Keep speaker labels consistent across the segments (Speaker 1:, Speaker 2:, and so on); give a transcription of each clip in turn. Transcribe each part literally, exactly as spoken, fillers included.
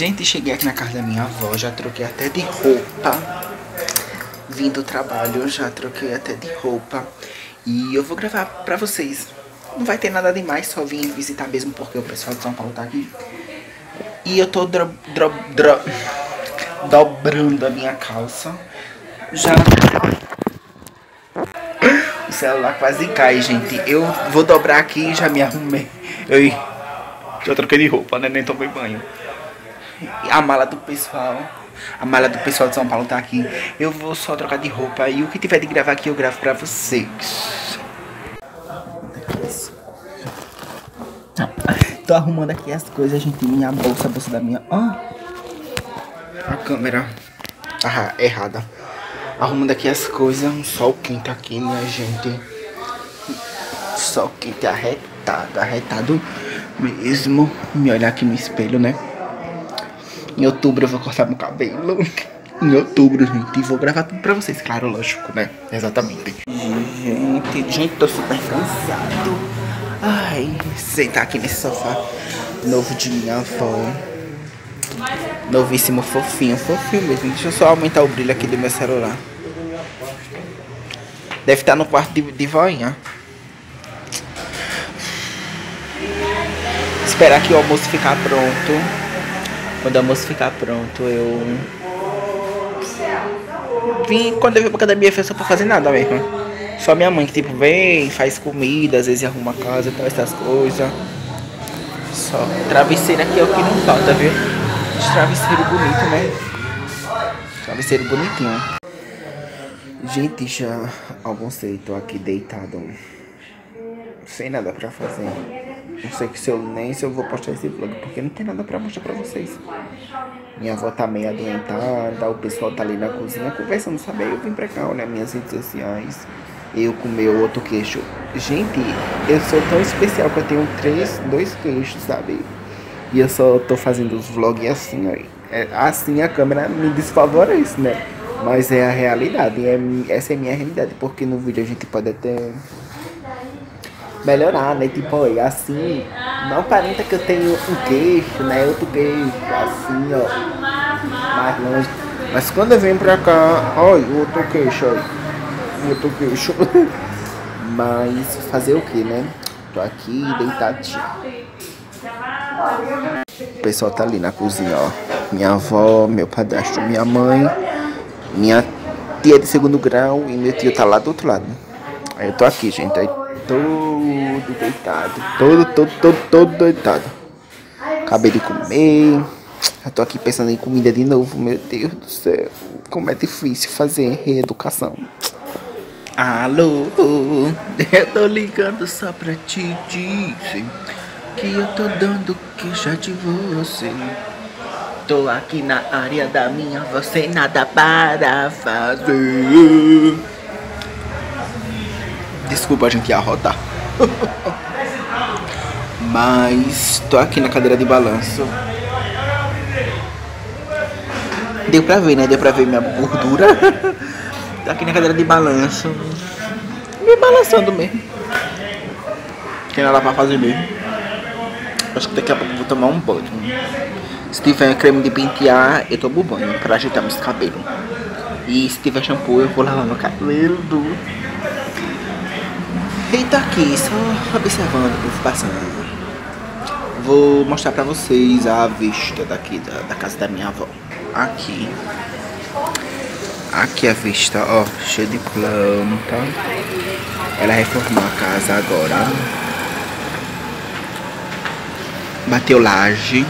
Speaker 1: Gente, cheguei aqui na casa da minha avó, já troquei até de roupa. Vim do trabalho, já troquei até de roupa. E eu vou gravar pra vocês. Não vai ter nada demais, só vim visitar mesmo porque o pessoal de São Paulo tá aqui. E eu tô dro, dro, dro, dobrando a minha calça. Já... O celular quase cai, gente. Eu vou dobrar aqui e já me arrumei. Eu já troquei de roupa, né? Nem tomei banho. A mala do pessoal, a mala do pessoal de São Paulo tá aqui. Eu vou só trocar de roupa e o que tiver de gravar aqui eu gravo pra vocês. Tô arrumando aqui as coisas, gente. Minha bolsa, a bolsa da minha... Ó, a câmera tá errada. Arrumando aqui as coisas. Um sol quente aqui, minha gente. Sol quente arretado, arretado mesmo. Me olhar aqui no espelho, né? Em outubro eu vou cortar meu cabelo. Em outubro, gente. E vou gravar tudo pra vocês, claro, lógico, né? Exatamente. Gente, gente, tô super cansado. Ai, sentar aqui nesse sofá novo de minha avó. Novíssimo, fofinho, fofinho mesmo. Deixa eu só aumentar o brilho aqui do meu celular. Deve estar no quarto de, de voinha. Esperar que o almoço ficar pronto. Quando o almoço ficar pronto, eu vim, quando eu vim pra academia, foi só pra fazer nada mesmo. Só minha mãe que tipo vem, faz comida, às vezes arruma a casa, então essas coisas. Só travesseiro aqui é o que não falta, viu? Esse travesseiro bonito, né? Travesseiro bonitinho. Gente, já almocei, tô aqui deitado, sem nada pra fazer. Não sei que se eu, nem se eu vou postar esse vlog, porque não tem nada pra mostrar pra vocês. Minha avó tá meio adoentada, o pessoal tá ali na cozinha conversando, sabe? Aí eu vim pra cá, olha minhas redes sociais. Eu com meu outro queixo. Gente, eu sou tão especial que eu tenho três, dois queixos, sabe? E eu só tô fazendo os vlogs assim, ó. É, assim a câmera me desfavorece, né? Mas é a realidade, é, essa é a minha realidade, porque no vídeo a gente pode até melhorar, né? Tipo, ó, assim, não aparenta que eu tenho um queixo, né? Outro queixo, assim, ó, mais longe. Mas quando eu venho pra cá, ó, o outro queixo, ó. Outro queixo. Mas fazer o que, né? Tô aqui deitadinho. O pessoal tá ali na cozinha, ó. Minha avó, meu padrasto, minha mãe, minha tia de segundo grau e meu tio tá lá do outro lado. Aí eu tô aqui, gente. Aí todo deitado. Todo, todo, todo, todo deitado. Acabei de comer. Eu tô aqui pensando em comida de novo. Meu Deus do céu. Como é difícil fazer reeducação. Alô, eu tô ligando só pra te dizer que eu tô dando queixa de você. Tô aqui na área da minha avó sem nada para fazer. Desculpa, a gente ia rodar. Mas tô aqui na cadeira de balanço. Deu pra ver, né? Deu pra ver minha gordura. Tô aqui na cadeira de balanço, me balançando mesmo. Tem nada pra fazer mesmo. Acho que daqui a pouco eu vou tomar um banho. Se tiver creme de pentear, eu tomo banho pra ajeitar meus cabelos. E se tiver shampoo, eu vou lavar meu cabelo. E tô aqui, só observando o que passando. Vou mostrar pra vocês a vista daqui da, da casa da minha avó. Aqui. Aqui a vista, ó, cheia de planta. Ela reformou a casa agora. Bateu laje.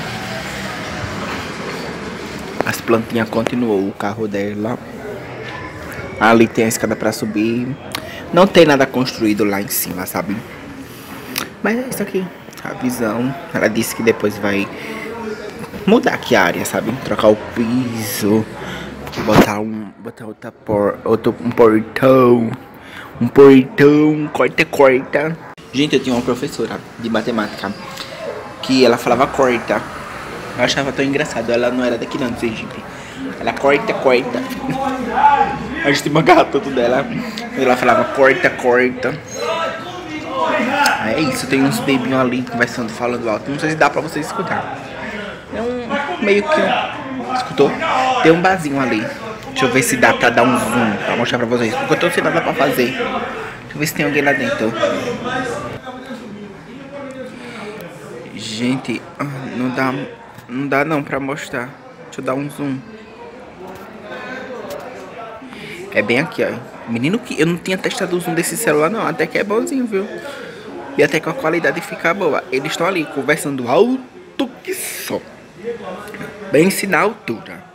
Speaker 1: As plantinhas continuou o carro dela. Ali tem a escada pra subir. Não tem nada construído lá em cima, sabe? Mas é isso aqui, a visão. Ela disse que depois vai mudar aqui a área, sabe? Trocar o piso. Botar um, botar outra por, outro, um portão, um portão, corta, corta. Gente, eu tinha uma professora de matemática que ela falava corta. Eu achava tão engraçado, ela não era daqui não, do Sergipe. Ela corta, corta. A gente magava tudo dela. Ela falava corta, corta. É isso, tem uns bebinhos ali conversando, falando alto. Não sei se dá pra vocês escutar. É um... meio que um... Escutou? Tem um barzinho ali. Deixa eu ver se dá pra dar um zoom, pra mostrar pra vocês. Porque eu tô sem nada pra fazer. Deixa eu ver se tem alguém lá dentro. Gente, não dá, não dá não pra mostrar. Deixa eu dar um zoom. É bem aqui, ó. Menino, que eu não tinha testado o zoom desse celular não. Até que é bonzinho, viu? E até que a qualidade fica boa. Eles estão ali conversando alto que só. Bem na altura.